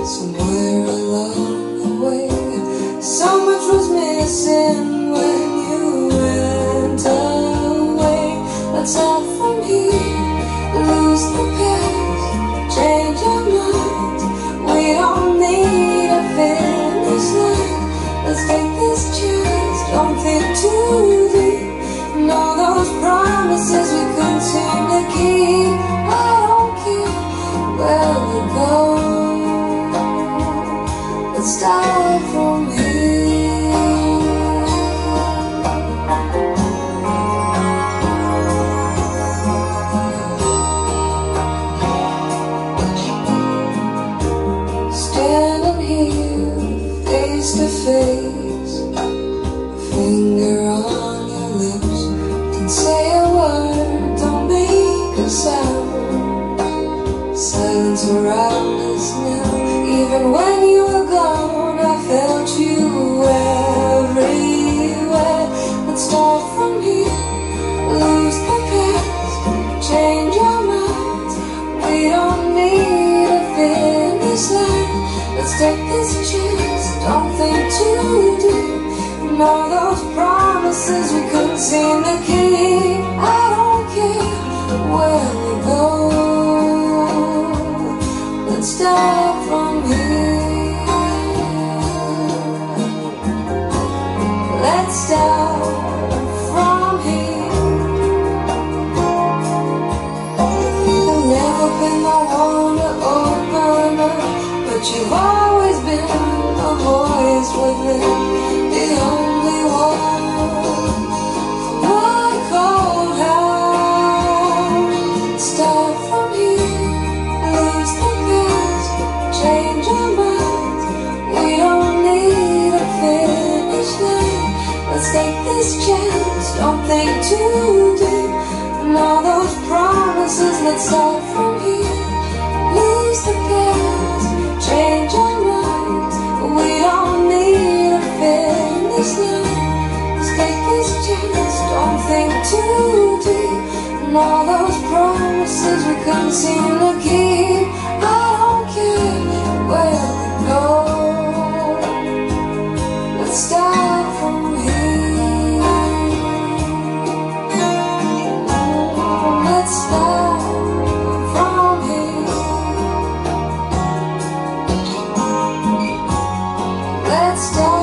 Somewhere along the way, so much was missing when you went away. Let's start from here, lose the past, change our minds. We don't need a finish line. Let's take this chance, don't think too deep. Know those promises we couldn't seem to keep. I don't care where we go. Let's start from here. Standing here, face to face, finger on your lips. Can say a word, don't make a sound. Silence around us now. Even when you were gone, I felt you everywhere. Let's start from here, lose the past, change our minds. We don't need a finish line. Let's take this chance, don't think too deep. Know those promises we couldn't seem to keep. I don't care where we go. Let's start from here. Let's start from here. I've never been the one to open up, but you've always been a voice within, the only one for my cold heart. Start from here, lose the past, change our minds. We don't need a finish line. Let's take this chance, don't think too deep. Know those promises, let's start from here. Lose the past, change our minds. We don't need a finish line. Let's take this chance, don't think too deep. Know those promises we couldn't seem to keep. I don't care where we go. Let's start from here. Let's start from here. Let's start.